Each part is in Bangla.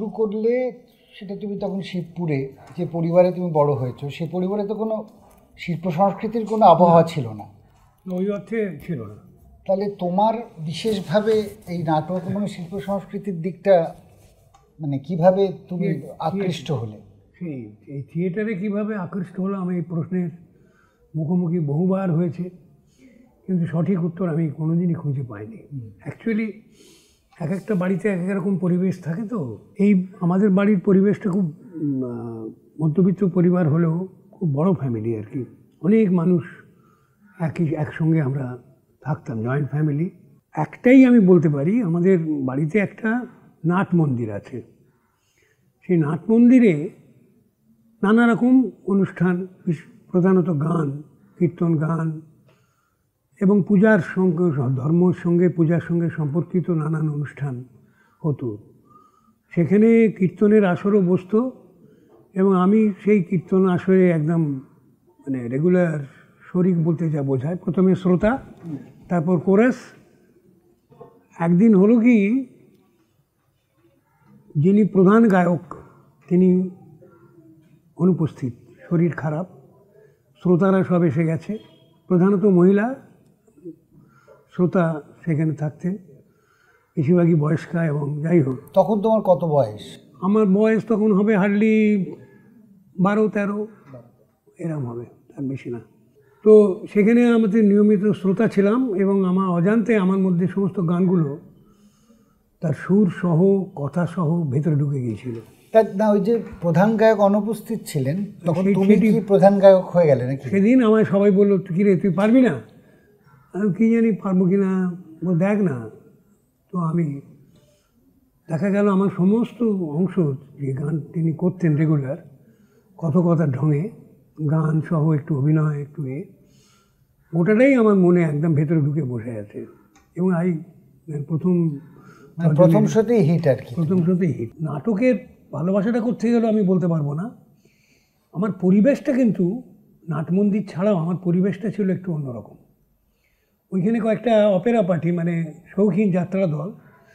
শুরু করলে সেটা তুমি তখন শিবপুরে যে পরিবারে তুমি বড় হয়েছো, সেই পরিবারে তো কোনো শিল্প সংস্কৃতির কোনো আবহাওয়া ছিল না, ওই অর্থে ছিল না। তাহলে তোমার বিশেষভাবে এই নাটক এবং শিল্প সংস্কৃতির দিকটা মানে কিভাবে তুমি আকৃষ্ট হলে? এই থিয়েটারে কীভাবে আকৃষ্ট হলো, আমি এই প্রশ্নের মুখোমুখি বহুবার হয়েছে, কিন্তু সঠিক উত্তর আমি কোনোদিনই খুঁজে পাইনি। অ্যাকচুয়ালি এক একটা বাড়িতে এক এক রকম পরিবেশ থাকে। তো এই আমাদের বাড়ির পরিবেশটা খুব মধ্যবিত্ত পরিবার হলেও খুব বড় ফ্যামিলি আর কি, অনেক মানুষ একসঙ্গে আমরা থাকতাম, জয়েন্ট ফ্যামিলি। একটাই আমি বলতে পারি, আমাদের বাড়িতে একটা নাট মন্দির আছে। সেই নাট মন্দিরে নানা রকম অনুষ্ঠান, প্রধানত গান, কীর্তন গান এবং পূজার সঙ্গে, ধর্মের সঙ্গে পূজার সঙ্গে সম্পর্কিত নানান অনুষ্ঠান হতো। সেখানে কীর্তনের আসরও বসতো এবং আমি সেই কীর্তন আসরে একদম মানে রেগুলার শরিক বলতে যা বোঝায়, প্রথমে শ্রোতা, তারপর কোরাস। একদিন হলো কি, যিনি প্রধান গায়ক তিনি অনুপস্থিত, শরীর খারাপ, শ্রোতারা সব এসে গেছে, প্রধানত মহিলা শ্রোতা সেখানে থাকতেন, বেশিরভাগই বয়স্কা। এবং যাই হোক, তখন তোমার কত বয়স? আমার বয়স তখন হবে হার্ডলি 12-13 এরম হবে, তার বেশি না। তো সেখানে আমাদের নিয়মিত শ্রোতা ছিলাম এবং আমার অজান্তে আমার মধ্যে সমস্ত গানগুলো তার সুর সহ, কথা সহ ভেতরে ঢুকে গিয়েছিল। না, ওই যে প্রধান গায়ক অনুপস্থিত ছিলেন, তখন তুমি কি প্রধান গায়ক হয়ে গেলে নাকি? সেদিন আমায় সবাই বললো, কি রে তুই পারবি না? আমি কী জানি পারবো কি না, দেখ না। তো আমি দেখা গেল আমার সমস্ত অংশ যে গান তিনি করতেন রেগুলার, কথকতার ঢঙে, গান সহ একটু অভিনয়, একটু ওটাটাই আমার মনে একদম ভেতরে ঢুকে বসে আছে। এবং প্রথম শোতেই হিট আর কি। প্রথম শোতেই হিট। নাটকের ভালোবাসাটা করতে গেলেও আমি বলতে পারবো না। আমার পরিবেশটা কিন্তু নাটমন্দির ছাড়াও আমার পরিবেশটা ছিল একটু অন্যরকম। ওইখানে কয়েকটা অপেরা পার্টি, মানে শৌখিন যাত্রা দল,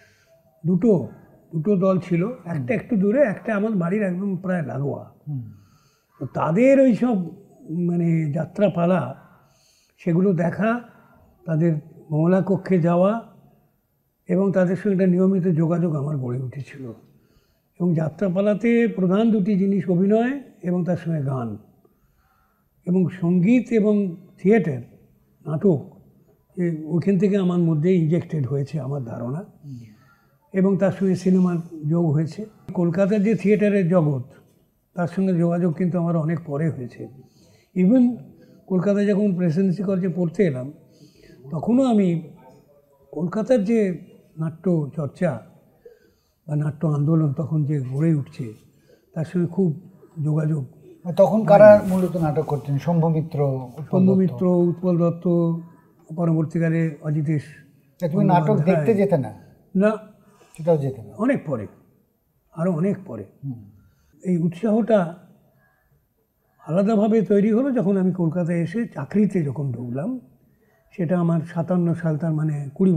দুটো দল ছিল, একটা একটু দূরে, একটা আমার বাড়ির একদম প্রায় লাগোয়া। তো তাদের ওই সব মানে যাত্রাপালা, সেগুলো দেখা, তাদের মহলা কক্ষে যাওয়া এবং তাদের সঙ্গে একটা নিয়মিত যোগাযোগ আমার গড়ে উঠেছিল। এবং যাত্রাপালাতে প্রধান দুটি জিনিস, অভিনয় এবং তার সঙ্গে গান, এবং সঙ্গীত এবং থিয়েটার, নাটক, ওইখান থেকে আমার মধ্যে ইনজেক্টেড হয়েছে আমার ধারণা। এবং তার সঙ্গে সিনেমার যোগ হয়েছে। কলকাতার যে থিয়েটারের জগৎ, তার সঙ্গে যোগাযোগ কিন্তু আমার অনেক পরে হয়েছে। ইভেন কলকাতায় যখন প্রেসিডেন্সি কলেজে পড়তে এলাম, তখনও আমি কলকাতার যে নাট্য চর্চা বা নাট্য আন্দোলন তখন যে গড়ে উঠছে, তার সঙ্গে খুব যোগাযোগ। তখন কারা মূলত নাটক করতেন? শম্ভু মিত্র, উৎপল দত্ত, পরবর্তীকালে অজিতেশ। তুমি নাটক দেখতে যেতে না? না, সেটাও যেতে না, অনেক পরে, আরও অনেক পরে। এই উৎসাহটা আলাদাভাবে তৈরি হলো যখন আমি কলকাতায় এসে চাকরিতে যখন ঢুকলাম। সেটা আমার 57 সাল, তার মানে 20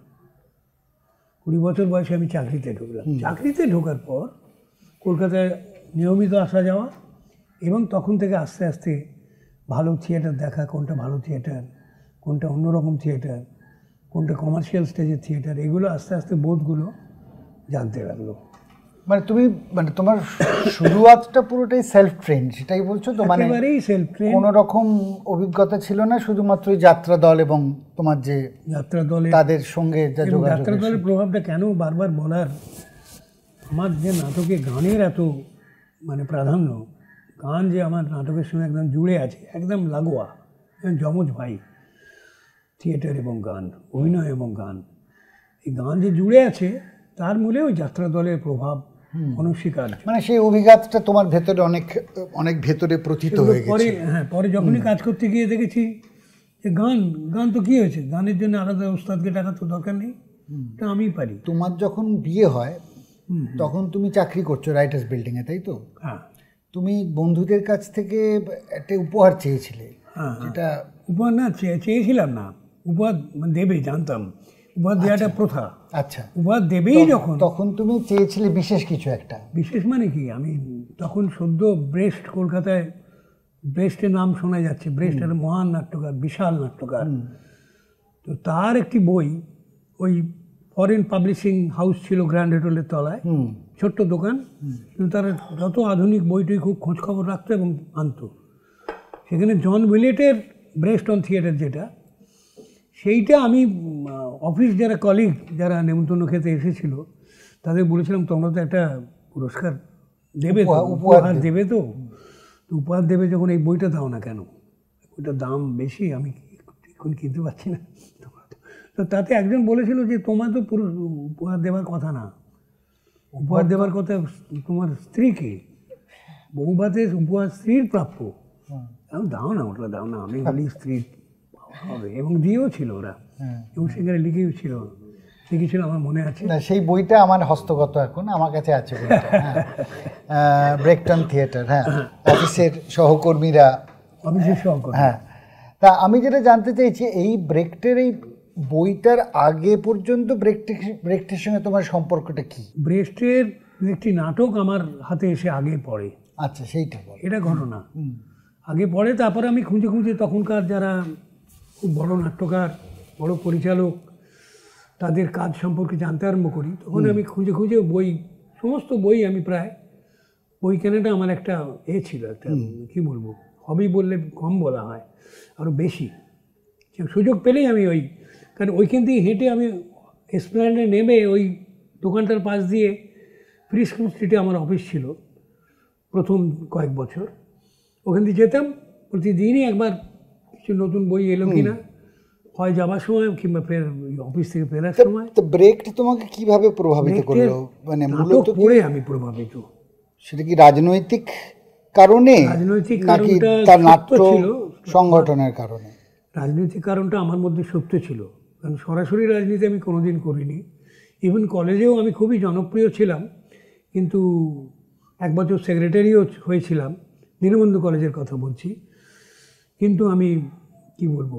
বছর বয়সে আমি চাকরিতে ঢুকলাম। চাকরিতে ঢোকার পর কলকাতায় নিয়মিত আসা যাওয়া, এবং তখন থেকে আস্তে আস্তে ভালো থিয়েটার দেখা, কোনটা ভালো থিয়েটার, কোনটা অন্যরকম থিয়েটার, কোনটা কমার্শিয়াল স্টেজের থিয়েটার, এগুলো আস্তে আস্তে বোধগুলো জানতে লাগলো। মানে তুমি, মানে তোমার শুরুয়াতটা পুরোটাই সেলফ ট্রেন, সেটাই বলছো তো? মানে একেবারেই সেলফ ট্রেন, কোনো রকম অভিজ্ঞতা ছিল না, শুধুমাত্র যাত্রা দল এবং তোমার যে যাত্রা দলে তাদের সঙ্গে যা যোগাযোগ। যাত্রা দলের প্রভাবটা কেন বারবার বলার, আমার যে নাটকে গানের এত মানে প্রাধান্য, গান যে আমার নাটকের সঙ্গে একদম জুড়ে আছে, একদম লাগোয়া, যমজ ভাই, থিয়েটার এবং গান, অভিনয় এবং গান, এই গান যে জুড়ে আছে, তার মূলে ওই যাত্রা দলের প্রভাব অনস্বীকার্য। মানে সেই অভিজ্ঞতাটা তোমার ভেতরে অনেক অনেক ভেতরে প্রতীত হয়ে গেছে। পরে যখনই কাজ করতে গিয়ে দেখেছি যে গান তো কী হয়েছে, গানের জন্য আলাদা ওস্তাদকে টাকা তো দরকার নেই, তা আমিই পারি। তোমার যখন বিয়ে হয় তখন তুমি চাকরি করছো রাইটার্স বিল্ডিংয়ে, তাই তো? হ্যাঁ। তুমি বন্ধুদের কাছ থেকে একটা উপহার চেয়েছিলে। হ্যাঁ, যেটা উপহার না চেয়েছিলাম না, উপহার দেবে জানতাম, উপহার দেওয়াটা প্রথা। আচ্ছা, উপহার দেবেই যখন, তখন তুমি চেয়েছিলে বিশেষ কিছু একটা। বিশেষ মানে কি, আমি তখন সদ্য ব্রেস্ট, কলকাতায় ব্রেস্টের নাম শোনা যাচ্ছে, ব্রেস্ট একটা মহান নাট্যকার, বিশাল নাট্যকার। তো তার একটি বই, ওই ফরেন পাবলিশিং হাউস ছিল গ্র্যান্ড হোটেলের তলায়, ছোট্ট দোকান, কিন্তু তারা যত আধুনিক বইটই খুব খোঁজখবর রাখতো এবং আনতো। সেখানে জন উইলেটের ব্রেস্ট অন থিয়েটার, যেটা সেইটা আমি অফিস যারা কলিগ, যারা নেমন্তন্ন খেতে এসেছিল, তাদের বলেছিলাম তোমরা তো একটা পুরস্কার দেবে তো, উপহার দেবে তো, উপহার দেবে যখন এই বইটা দাও না কেন, ওইটার দাম বেশি, আমি এখন কিনতে পারছি না। তো তাতে একজন বলেছিল যে তোমার তো পুরো উপহার দেওয়ার কথা না, উপহার দেওয়ার কথা তোমার স্ত্রীকে, বহুভাতে উপহার স্ত্রীর প্রাপ্য। আমি দাও না, ওটা দাও না, আমি বলি স্ত্রীর হবে, এবং দিয়েও ছিল ওরা, এবং সেখানে লিখেছিল আমার মনে আছে। না, সেই বইটা আমার হস্তগত এখন, আমার কাছে আছে বইটা। ব্রেকটন থিয়েটার, হ্যাঁ, অফিসের সহকর্মীরা, হ্যাঁ। তা আমি যেটা জানতে চাইছি, এই ব্রেক্টের এই বইটার আগে পর্যন্ত ব্রেক্টের সঙ্গে তোমার সম্পর্কটা কি? ব্রেস্টের একটি নাটক আমার হাতে এসে আগে পড়ে। আচ্ছা, সেইটা বল। এটা ঘটনা আগে পড়ে, তারপরে আমি খুঁজে খুঁজে তখনকার যারা খুব বড় নাট্যকার, বড় পরিচালক, তাদের কাজ সম্পর্কে জানতে আরম্ভ করি। তখন আমি খুঁজে খুঁজে বই, সমস্ত বই, আমি প্রায় বই কেনাটা আমার একটা ছিল, একটা কী বলবো, হবি বললে কম বলা হয়, আরও বেশি। সুযোগ পেলেই আমি কারণ ওইখান থেকে হেঁটে আমি এসপ্ল্যানেডে নেমে ওই দোকানটার পাশ দিয়ে প্রিস্কুল স্ট্রিটে আমার অফিস ছিল প্রথম কয়েক বছর, ওখান দিয়ে যেতাম, প্রতিদিনই একবার কিছু নতুন বই এলো কিনা, হয় যাবার সময় কিংবা ফের অফিস থেকে ফেরার সময়। তো ব্রেক্ট তোমাকে কিভাবে প্রভাবিত করলো? মানে মূলত পড়ে আমি প্রভাবিত। সেটা কি রাজনৈতিক কারণে, রাজনৈতিক নাকি কারণটা তার নাট্য ছিল, সংগঠনের কারণে? রাজনৈতিক কারণটা আমার মধ্যে সত্য ছিল, কারণ সরাসরি রাজনীতি আমি কোনোদিন করিনি। ইভেন কলেজেও আমি খুবই জনপ্রিয় ছিলাম, কিন্তু এক বছর সেক্রেটারিও হয়েছিলাম, দীনবন্ধু কলেজের কথা বলছি। কিন্তু আমি কি বলবো,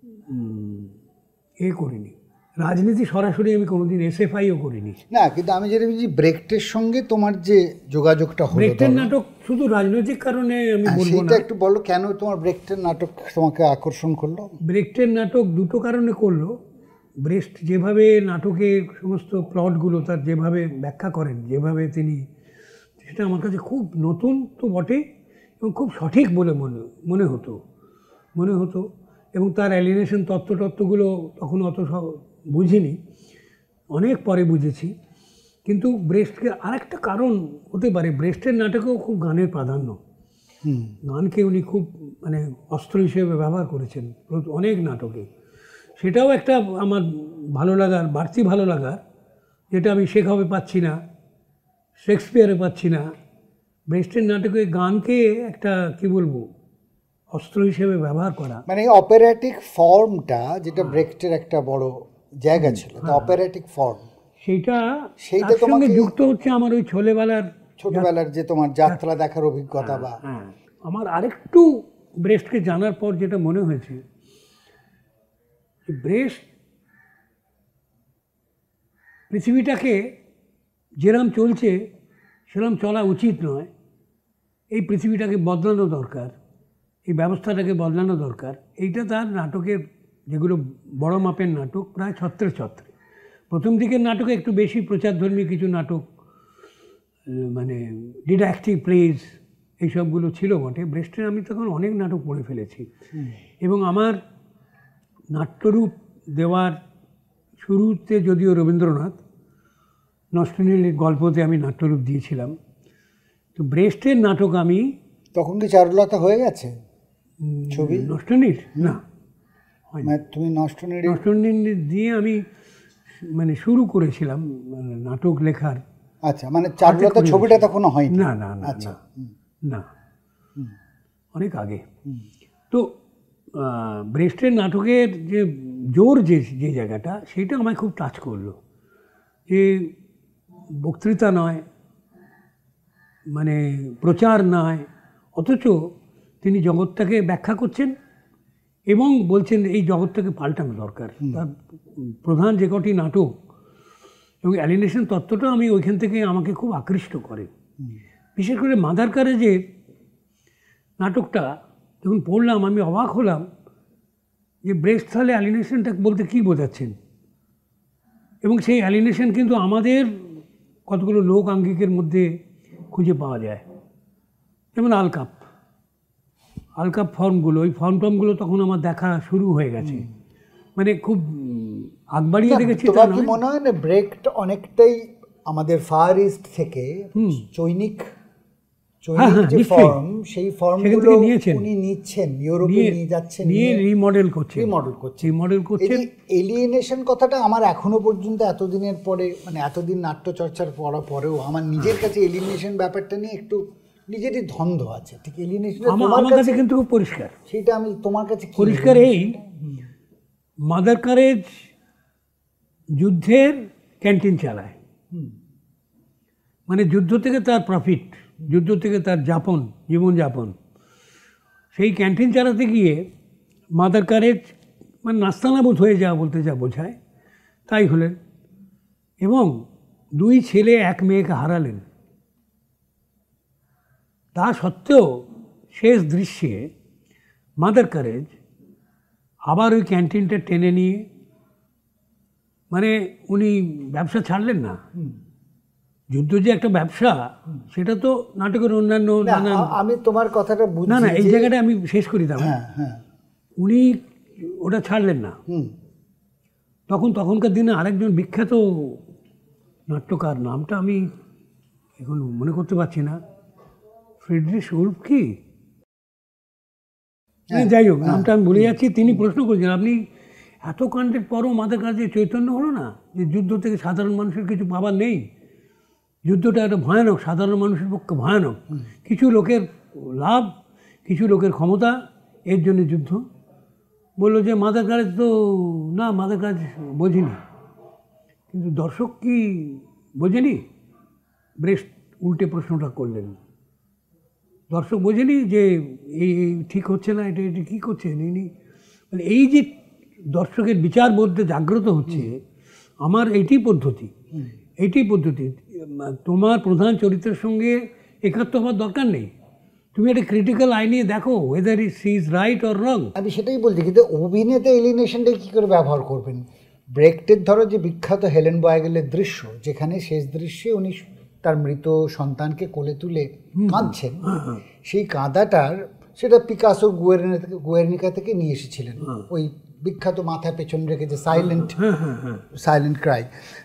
করিনি রাজনীতি সরাসরি, আমি কোনোদিন এসএফআইও করিনি। না, কিন্তু আমি যেটা বলছি, ব্রেক্টের সঙ্গে তোমার যে যোগাযোগটা হলো, ব্রেক্টের নাটক শুধু রাজনৈতিক কারণে আমি বলবো না। সেটা একটু বলো, কেন তোমার ব্রেক্টের নাটক তোমাকে আকর্ষণ করলো? ব্রেক্টের নাটক দুটো কারণে করলো। ব্রেস্ট যেভাবে নাটকে সমস্ত প্লটগুলো তার যেভাবে ব্যাখ্যা করেন, যেভাবে তিনি, সেটা আমার কাছে খুব নতুন তো বটে, এবং খুব সঠিক বলে মনে হতো। এবং তার অ্যালিনেশন তত্ত্বগুলো তখন অত বুঝিনি, অনেক পরে বুঝেছি। কিন্তু ব্রেস্টকে আরেকটা কারণ হতে পারে, ব্রেস্টের নাটকেও খুব গানের প্রাধান্য, গানকে উনি খুব মানে অস্ত্র হিসেবে ব্যবহার করেছেন অনেক নাটকে। সেটাও একটা আমার ভালো লাগার, বাড়তি ভালো লাগার, যেটা আমি শেখাবে পাচ্ছি না, শেক্সপিয়ারে পাচ্ছি না। ব্রেস্টের নাটকে গানকে একটা কি বলবো, অস্ত্র হিসেবে ব্যবহার করা, মানে অপারেটিক ফর্মটা, যেটা ব্রেক্টের একটা বড় জায়গা ছিল, অপারেটিক ফর্ম, সেইটা তোমাকে যুক্ত হচ্ছে আমার ওই ছোটবেলার যে তোমার যাত্রা দেখার অভিজ্ঞতা। বা আমার আরেকটু ব্রেস্টকে জানার পর যেটা মনে হয়েছে, ব্রেস্ট পৃথিবীটাকে যেরম চলছে সেরম চলা উচিত নয়, এই পৃথিবীটাকে বদলানো দরকার, এই ব্যবস্থাটাকে বদলানো দরকার। এইটা তার নাটকের, যেগুলো বড় মাপের নাটক, প্রায় ছত্রে। প্রথম দিকের নাটকে একটু বেশি প্রচারধর্মী কিছু নাটক, মানে ডিডাক্টিভ প্লেজ, এইসবগুলো ছিল বটে। ব্রেস্টের আমি তখন অনেক নাটক পড়ে ফেলেছি, এবং আমার নাট্যরূপ দেওয়ার শুরুতে যদিও রবীন্দ্রনাথ নষ্টনীলের গল্পতে আমি নাট্যরূপ দিয়েছিলাম, তো ব্রেস্টের নাটক আমি তখন কি চারুলতা হয়ে গেছে ছবি? নষ্টনীল না, তুমি নষ্টনীল দিয়ে আমি মানে শুরু করেছিলাম নাটক লেখার। আচ্ছা, মানে চারুলতা ছবিটা তখনও হয়নি? না না না না, অনেক আগে। তো ব্রেস্টের নাটকের যে জোর, যে জায়গাটা, সেটা আমায় খুব টাচ করলো, যে বক্তৃতা নয়, মানে প্রচার নয়, অথচ তিনি জগৎটাকে ব্যাখ্যা করছেন এবং বলছেন এই জগৎটাকে পাল্টানো দরকার। তার প্রধান যে কটি নাটক এবং অ্যালিনেশন তত্ত্বটা আমি ওইখান থেকে আমাকে খুব আকৃষ্ট করে। বিশেষ করে মাদার কারেজের নাটকটা যখন পড়লাম আমি অবাক হলাম যে ব্রেস্ট তাহলে অ্যালিনেশনটা বলতে কী বোঝাচ্ছেন, এবং সেই অ্যালিনেশন কিন্তু আমাদের কতগুলো লোক আঙ্গিকের মধ্যে খুঁজে পাওয়া যায়। যেমন আলকাপ ফর্মগুলো, ওই ফর্মগুলো তখন আমার দেখা শুরু হয়ে গেছে, মানে খুব আগ বাড়িয়ে দেখেছি। তোমার কি মনে হয় না ব্রেক্ট অনেকটাই আমাদের ফার ইস্ট থেকে চৈনিক যে ফর্ম, সেই ফর্মগুলো উনি নিচ্ছেন, ইউরোপে নিয়ে যাচ্ছেন, নিয়ে রিমডেল করছেন। এলিয়েনেশন কথাটা আমার এখনো পর্যন্ত এতদিনের পরে, মানে এতদিন নাট্যচর্চার পরেও আমার নিজের কাছে এলিয়েনেশন ব্যাপারটা নিয়ে একটু নিজেরই দ্বন্দ্ব আছে। ঠিক এলিয়েনেশন আমার কাছে কিন্তু খুব পরিষ্কার, সেটা আমি তোমার কাছে পরিষ্কার। এই মাদার কারেজ যুদ্ধের ক্যান্টিন চালায়, মানে যুদ্ধ থেকে তার প্রফিট, যুদ্ধ থেকে তার জীবনযাপন, সেই ক্যান্টিন চালাতে গিয়ে মাদার কারেজ মানে নাস্তানাবুদ হয়ে যাওয়া বলতে যা বোঝায় তাই হলেন, এবং 2 ছেলে 1 মেয়েকে হারালেন। তা সত্ত্বেও শেষ দৃশ্যে মাদার কারেজ আবার ওই ক্যান্টিনটা টেনে নিয়ে, মানে উনি ব্যবসা ছাড়লেন না। যুদ্ধ যে একটা ব্যবসা, সেটা তো নাটকের অন্যান্য আমি তোমার কথাটা বুঝি না, এই জায়গাটা আমি শেষ করি দাম। উনি ওটা ছাড়লেন না। তখনকার দিনে আরেকজন বিখ্যাত নাট্যকার, নামটা আমি এখন মনে করতে পারছি না, ফ্রিডরিশ উলফ কি, যাই হোক নামটা আমি ভুলে যাচ্ছি। তিনি প্রশ্ন করেছেন, আপনি এত কাণ্ডের পরও মাদার কাছে চৈতন্য হলো না যে যুদ্ধ থেকে সাধারণ মানুষের কিছু পাবার নেই? যুদ্ধটা একটা ভয়ানক, সাধারণ মানুষের পক্ষে ভয়ানক, কিছু লোকের লাভ, কিছু লোকের ক্ষমতা, এর জন্য যুদ্ধ। বললো যে মাদার কাজ তো না, মাদার কাজ বোঝেনি। কিন্তু দর্শক কি বোঝেনি? ব্রেস্ট উল্টে প্রশ্নটা করলেন, দর্শক বোঝেনি যে এই ঠিক হচ্ছে না, এটা কী করছেন ইনি? মানে এই যে দর্শকের বিচার বোধে জাগ্রত হচ্ছে, আমার এইটাই পদ্ধতি। তোমার প্রধান চরিত্রের সঙ্গে একাত্ম হওয়ার দরকার নেই, তুমি একটা ক্রিটিক্যাল আই নিয়ে দেখো whether she is right or wrong. আমি সেটাই বলছি, কিন্তু অভিনেতা এলিনেশনটা কী করে ব্যবহার করবেন? ব্রেক্টের ধরো যে বিখ্যাত হেলেন বয়েগেলের দৃশ্য, যেখানে শেষ দৃশ্যে উনি তার মৃত সন্তানকে কোলে তুলে কাঁদছেন, সেই কাঁদাটার সেটা পিকাসোর গুয়ের্নিকা থেকে নিয়ে এসেছিলেন, ওই বিখ্যাত মাথায় পেছন রেখে যে সাইলেন্ট ক্রাই,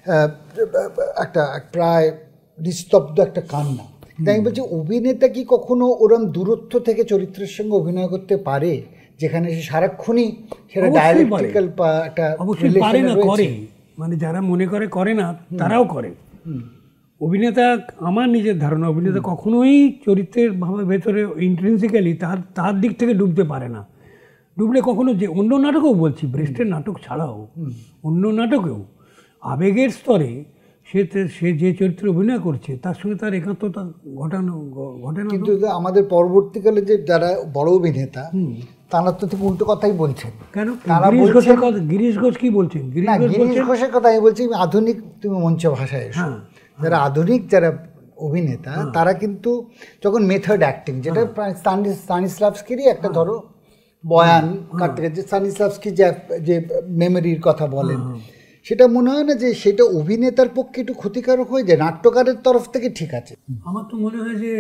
একটা প্রায় নিস্তব্ধ একটা কান্না। তাই আমি বলছি, অভিনেতা কি কখনো ওরম দূরত্ব থেকে চরিত্রের সঙ্গে অভিনয় করতে পারে, যেখানে সে সারাক্ষণই সেটা ডায়ালেকটিক্যাল বা একটা রিলেশন করে? মানে যারা মনে করে না, তারাও করে। অভিনেতা, আমার নিজের ধারণা, অভিনেতা কখনোই চরিত্রের ভাবের ভেতরে ইন্ট্রিনসিক্যালি তার দিক থেকে ডুবতে পারে না। ডুবলে কখনো, যে অন্য নাটকেও বলছি, ব্রেস্টের নাটক ছাড়াও অন্য নাটকেও আবেগের স্তরে সে যে চরিত্রে অভিনয় করছে তার সঙ্গে তার একাত্মতা ঘটে না। কিন্তু আমাদের পরবর্তীকালে যে যারা বড় অভিনেতা, তারা তো ঠিক উল্টো কথাই বলছেন। কেন? গিরিশ ঘোষ কি বলছেন? গিরিশ ঘোষের কথা আমি বলছি আধুনিক, তুমি মঞ্চ ভাষায় যারা আধুনিক যারা অভিনেতা, তারা কিন্তু যখন মেথড অ্যাক্টিং, যেটা স্তানিস্লাভস্কিরই একটা ধরো বয়ান কাটতে গেছে, স্তানিস্লাভস্কি যে মেমোরির কথা বলেন, সেটা মনে হয় না যে সেটা অভিনেতার পক্ষে একটু ক্ষতিকারক হয়ে যায়? নাট্যকারের তরফ থেকে ঠিক আছে। আমার তো মনে হয় যে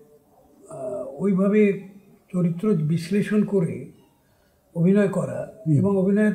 ওইভাবে চরিত্র বিশ্লেষণ করে অভিনয় করা, এবং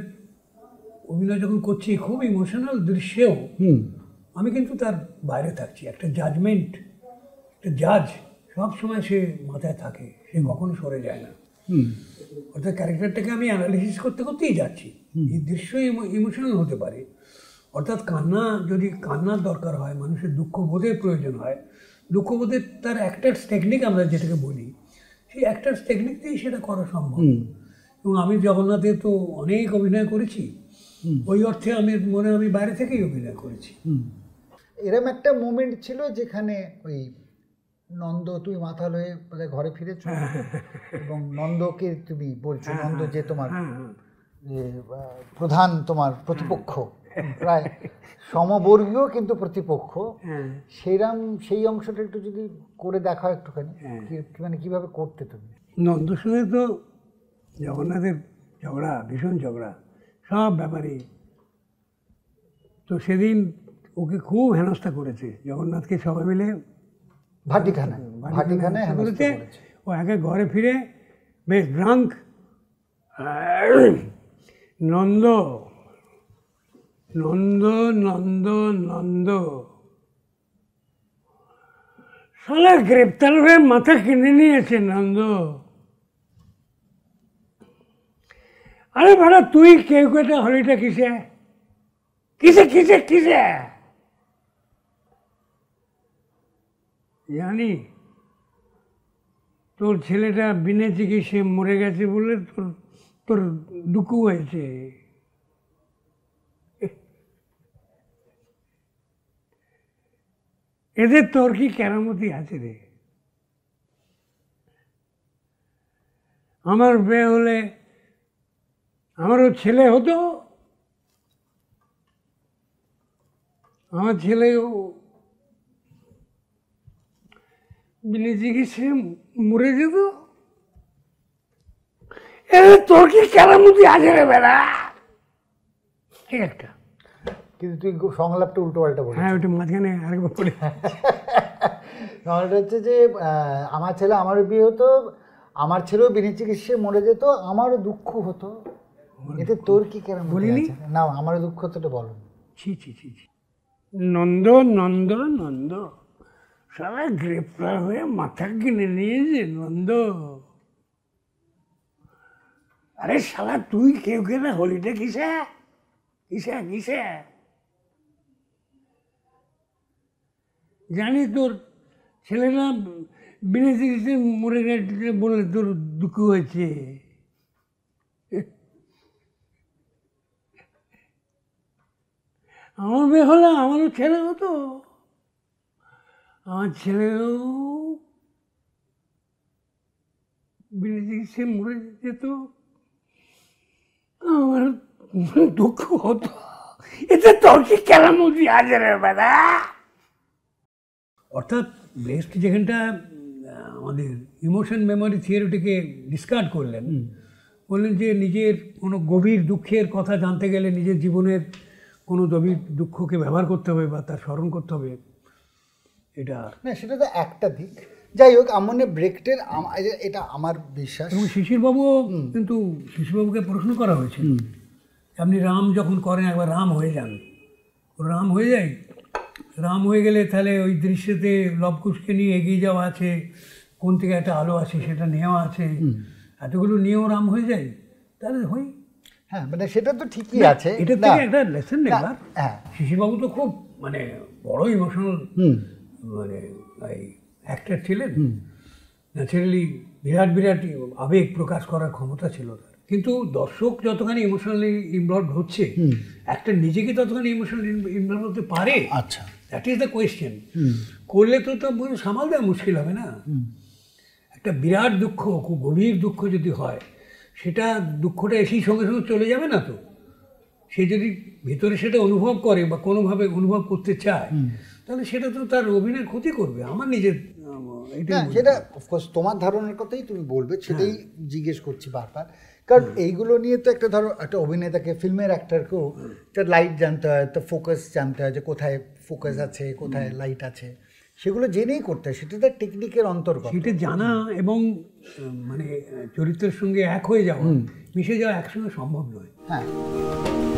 অভিনয় যখন করছি খুব ইমোশনাল দৃশ্যেও আমি কিন্তু তার বাইরে থাকছি। একটা জাজমেন্ট, একটা জাজ সবসময় সে মাথায় থাকে, সে কখনো সরে যায় না। অর্থাৎ ক্যারেক্টারটাকে আমি অ্যানালিসিস করতেই যাচ্ছি। এই দৃশ্য ইমোশনাল হতে পারে, অর্থাৎ যদি কান্নার দরকার হয়, মানুষের দুঃখবোধের প্রয়োজন হয়, দুঃখবোধের তার অ্যাক্টার্স টেকনিক আমরা যেটাকে বলি, সেই অ্যাক্টার্স টেকনিক দিয়েই সেটা করা সম্ভব। এবং আমি জগন্নাথে তো অনেক অভিনয় করেছি, ওই অর্থে আমি বাইরে থেকেই অভিনয় করেছি। এরম একটা মোমেন্ট ছিল যেখানে ওই নন্দ তুমি মাতাল হয়ে বোধহয় ঘরে ফিরেছো এবং নন্দকে তুমি বলছো, নন্দ যে তোমার প্রধান তোমার প্রতিপক্ষ, প্রায় সমবর্গীয় কিন্তু প্রতিপক্ষ, সেই অংশটা একটু যদি করে দেখাও একটুখানি, মানে কিভাবে করতে তুমি? নন্দর সঙ্গে তো জগন্নাথের ঝগড়া, ভীষণ ঝগড়া সব ব্যাপারে। তো সেদিন ওকে খুব হেনস্থা করেছে জগন্নাথকে, সবাই মিলে ভাটিখানায় করেছে। ও একে ঘরে ফিরে বেশ ড্রাঙ্ক, নন্দ নন্দ নন্দ নন্দ শালা গ্রেপ্তার হয়ে মাথা কিনে নিয়েছে নন্দ। আরে ভাড়া তুই কেউ কেটে হলিটা কিসে কিসে কিসে কিসে জানি তোর ছেলেটা বিনা চিকিৎসে মরে গেছে বলে তোর তোর দুঃখ হয়েছে। এদের তোর কি কেরামতি আছে রে? আমার বিয়ে হলে আমারও ছেলে হতো, আমার ছেলেও বিনা চিকিৎসে মরে যেত। তোর কি কেরামতি আছে রে বেড়া? ঠিক একটা, কিন্তু তুই সংলাপটা উল্টো পাল্টা বলিস। হ্যাঁ, ওইটা মাঝখানে আরেকবার পড়ে। সংলাপটা হচ্ছে যে আমার ছেলে আমারও বিয়ে হতো, আমার ছেলেও বিনা চিকিৎসে মরে যেত, আমারও দুঃখ হতো, এতে তোর কি কেরামতি বলিনি? আছে? না, আমারও দুঃখ হতো বলো। ছি ছি ছি ছি, নন্দ নন্দ নন্দ সারা গ্রেপ্তার হয়ে মাথা কিনে নিয়েছে নন্দ। আরে শালা তুই কেউ কেনা হলিটা কিসে কিসে কিসে জানি তোর ছেলেরা বিনা চিকিৎসে মরে গেছে বলে তোর দুঃখ হয়েছে। আমার মেয়ে হলে আমারও ছেলে হতো, আমার ছেলেও বিনা চিকিৎসে মরে যেত, আমার দুঃখ হতো। এতে তোর কি কেরামতি আছে রে বেটা? অর্থাৎ বেস্ট যেখানটা আমাদের ইমোশন মেমোরি থিওরিটিকে ডিসকার্ড করলেন, বললেন যে নিজের কোনো গভীর দুঃখের কথা জানতে গেলে নিজের জীবনের কোনো গভীর দুঃখকে ব্যবহার করতে হবে বা তার স্মরণ করতে হবে। এটা না, সেটা তো একটা দিক। যাই হোক, আমার ব্রেকটের এটা আমার বিশ্বাস। এবং শিশিরবাবুও কিন্তু শিশিরবাবুকে প্রশ্ন করা হয়েছে, আপনি রাম যখন করেন একবার রাম হয়ে যান, রাম হয়ে যায়, রাম হয়ে গেলে তাহলে ওই দৃশ্যতে লবকুশকে নিয়ে এগিয়ে যাওয়া আছে, কোন থেকে একটা আলো আছে সেটা নেওয়া আছে, এতগুলো নিয়েও রাম হয়ে যায়, তাহলে হই। হ্যাঁ, মানে সেটা তো ঠিকই আছে। এটা থেকে একটা লেসন নেবার। হ্যাঁ, শিশিরবাবু তো খুব মানে বড় ইমোশনাল মানে অ্যাক্টর ছিলেন, ন্যাচারালি বিরাট বিরাট আবেগ প্রকাশ করার ক্ষমতা ছিল তার। কিন্তু দর্শক যতখানি ইমোশনালি ইনভলভ হচ্ছে, একটা নিজেকে ততখানি ইমোশনালি ইনভলভ হতে পারে। আচ্ছা, দ্যাট ইজ দ্য কোয়েশ্চেন। করলে তো সামাল দেওয়া মুশকিল হবে না। একটা বিরাট দুঃখ, খুব গভীর দুঃখ যদি হয়, সেটা দুঃখটা এসেই সঙ্গে সঙ্গে চলে যাবে না তো। সে যদি ভিতরে সেটা অনুভব করে বা কোনোভাবে অনুভব করতে চায়, তাহলে সেটা তো তার অভিনয় ক্ষতি করবে। আমার নিজের এটা, সেটা অফকোর্স তোমার ধারণার কথাই তুমি বলবে, সেটাই জিজ্ঞেস করছি বারবার। কারণ এইগুলো নিয়ে তো একটা ধরো একটা অভিনেতাকে, ফিল্মের অ্যাক্টরকেও তার লাইট জানতে হয়, তো ফোকাস জানতে হয়, যে কোথায় ফোকাস আছে, কোথায় লাইট আছে, সেগুলো জেনেই করতে হয়। সেটা তার টেকনিকের অন্তর্গত। সেটা জানা এবং মানে চরিত্রের সঙ্গে এক হয়ে যাওয়া, মিশে যাওয়া একসঙ্গে সম্ভব নয়। হ্যাঁ।